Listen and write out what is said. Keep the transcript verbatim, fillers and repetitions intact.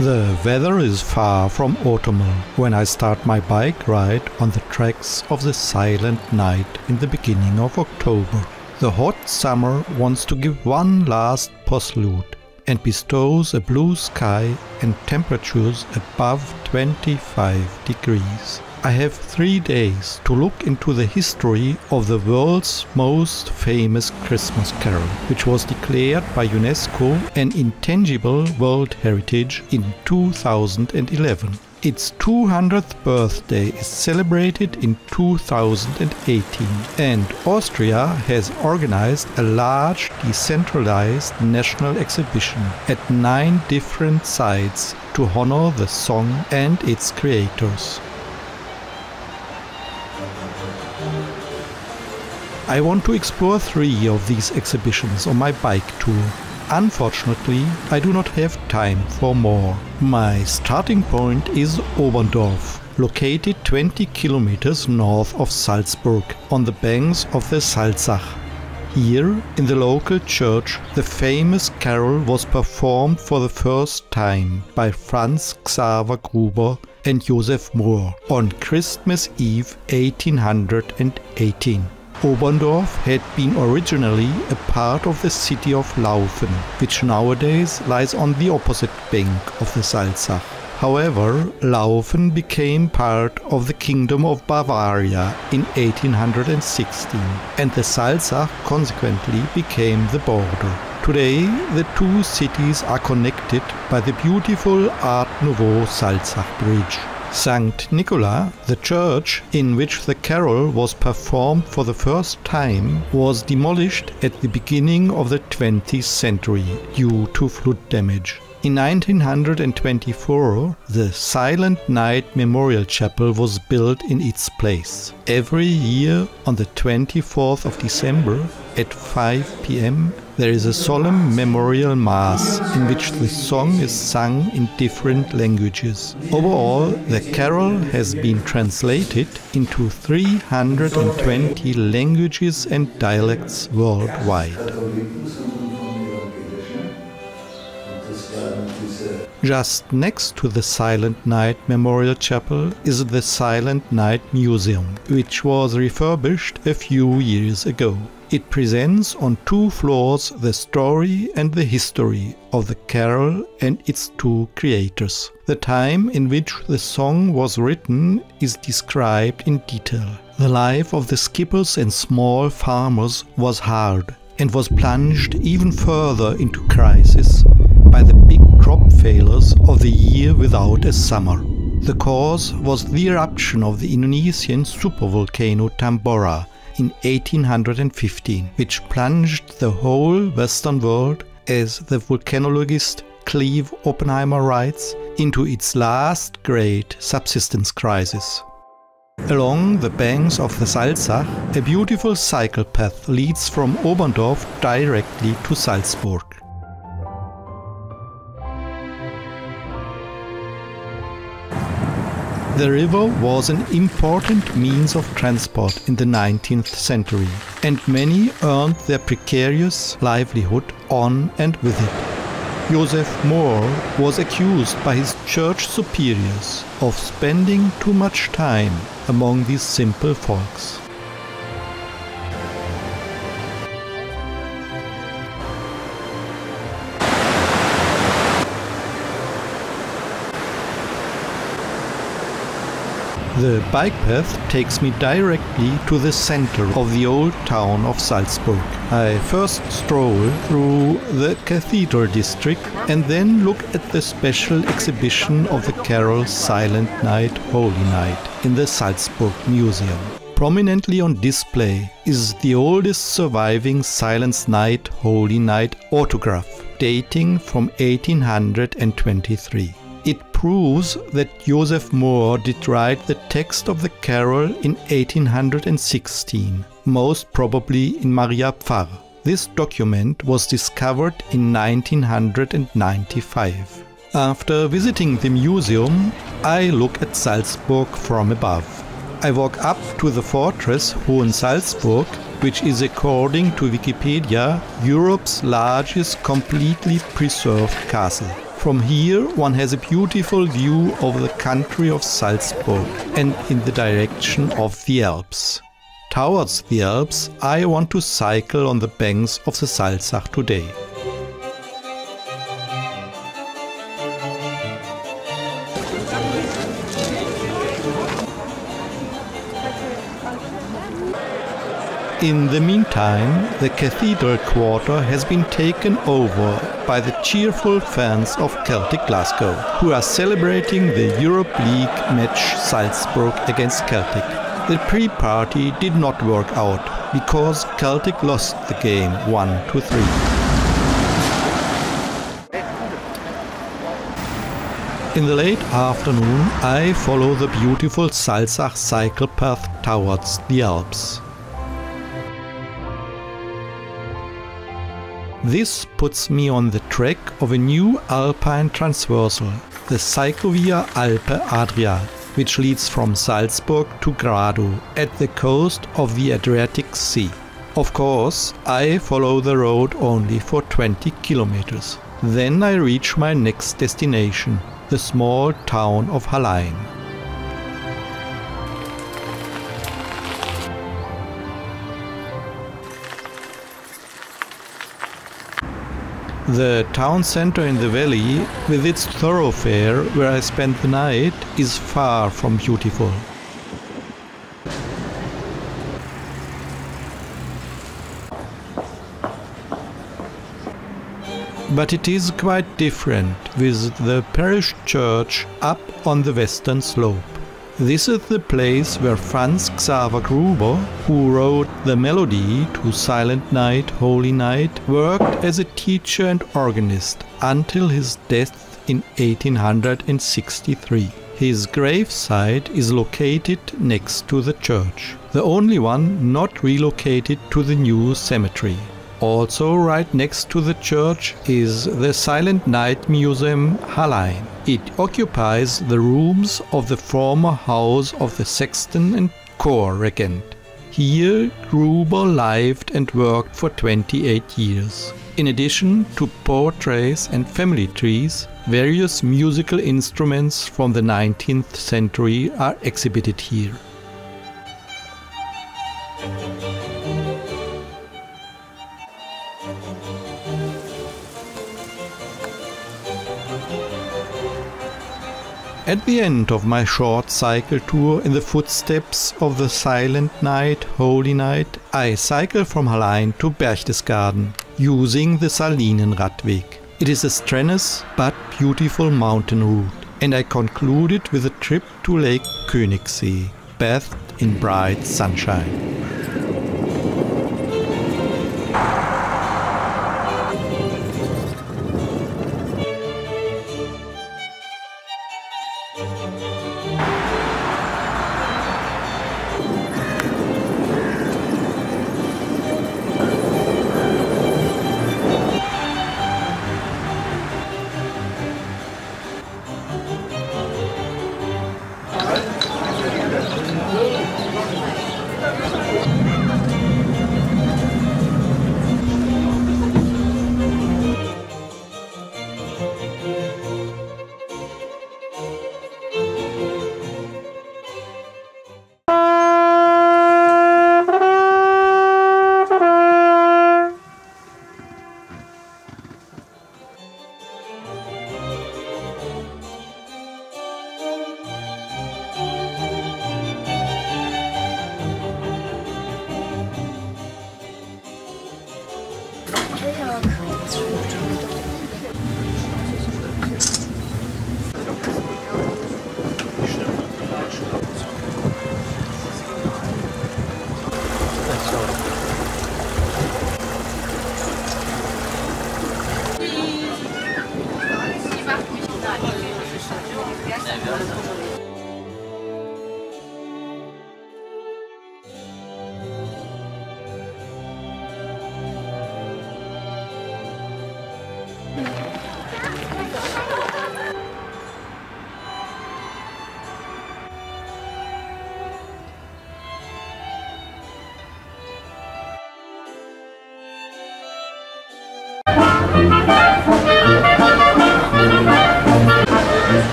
The weather is far from autumnal when I start my bike ride on the tracks of the silent night in the beginning of October. The hot summer wants to give one last postlude and bestows a blue sky and temperatures above twenty-five degrees. I have three days to look into the history of the world's most famous Christmas carol, which was declared by UNESCO an intangible world heritage in two thousand eleven. Its two hundredth birthday is celebrated in two thousand eighteen, and Austria has organized a large decentralized national exhibition at nine different sites to honor the song and its creators. I want to explore three of these exhibitions on my bike tour. Unfortunately, I do not have time for more. My starting point is Oberndorf, located twenty kilometers north of Salzburg, on the banks of the Salzach. Here, in the local church, the famous carol was performed for the first time by Franz Xaver Gruber and Josef Mohr on Christmas Eve eighteen eighteen. Oberndorf had been originally a part of the city of Laufen, which nowadays lies on the opposite bank of the Salzach. However, Laufen became part of the Kingdom of Bavaria in eighteen sixteen, and the Salzach consequently became the border. Today, the two cities are connected by the beautiful Art Nouveau Salzach Bridge. Sankt Nicola, the church in which the carol was performed for the first time, was demolished at the beginning of the twentieth century due to flood damage. In nineteen twenty-four, the Silent Night Memorial Chapel was built in its place. Every year on the twenty-fourth of December at five p m there is a solemn memorial mass in which the song is sung in different languages. Overall, the carol has been translated into three hundred twenty languages and dialects worldwide. Just next to the Silent Night Memorial Chapel is the Silent Night Museum, which was refurbished a few years ago. It presents on two floors the story and the history of the carol and its two creators. The time in which the song was written is described in detail. The life of the skippers and small farmers was hard and was plunged even further into crisis by the big crop failures of the year without a summer. The cause was the eruption of the Indonesian supervolcano Tambora in eighteen fifteen, which plunged the whole Western world, as the volcanologist Cleve Oppenheimer writes, into its last great subsistence crisis. Along the banks of the Salzach, a beautiful cycle path leads from Oberndorf directly to Salzburg. The river was an important means of transport in the nineteenth century, and many earned their precarious livelihood on and with it. Josef Mohr was accused by his church superiors of spending too much time among these simple folks. The bike path takes me directly to the center of the old town of Salzburg. I first stroll through the cathedral district and then look at the special exhibition of the carol Silent Night, Holy Night in the Salzburg Museum. Prominently on display is the oldest surviving Silent Night, Holy Night autograph, dating from eighteen twenty-three. It proves that Josef Mohr did write the text of the carol in eighteen sixteen, most probably in Mariapfarr. This document was discovered in nineteen ninety-five. After visiting the museum, I look at Salzburg from above. I walk up to the fortress Hohensalzburg, which is, according to Wikipedia, Europe's largest completely preserved castle. From here one has a beautiful view of the country of Salzburg and in the direction of the Alps. Towards the Alps I want to cycle on the banks of the Salzach today. In the meantime, the Cathedral Quarter has been taken over by the cheerful fans of Celtic Glasgow, who are celebrating the Europe League match Salzburg against Celtic. The pre-party did not work out because Celtic lost the game one to three. In the late afternoon, I follow the beautiful Salzach cycle path towards the Alps. This puts me on the track of a new alpine transversal, the Cyclovia Alpe Adria, which leads from Salzburg to Grado at the coast of the Adriatic Sea. Of course, I follow the road only for twenty kilometers. Then I reach my next destination, the small town of Hallein. The town center in the valley, with its thoroughfare where I spent the night, is far from beautiful. But it is quite different with the parish church up on the western slope. This is the place where Franz Xaver Gruber, who wrote the melody to Silent Night, Holy Night, worked as a teacher and organist until his death in eighteen sixty-three. His gravesite is located next to the church, the only one not relocated to the new cemetery. Also right next to the church is the Silent Night Museum Hallein. It occupies the rooms of the former house of the sexton and choir regent. Here Gruber lived and worked for twenty-eight years. In addition to portraits and family trees, various musical instruments from the nineteenth century are exhibited here. At the end of my short cycle tour in the footsteps of the Silent Night, Holy Night, I cycle from Hallein to Berchtesgaden using the Salinenradweg. It is a strenuous but beautiful mountain route, and I concluded with a trip to Lake Königssee, bathed in bright sunshine.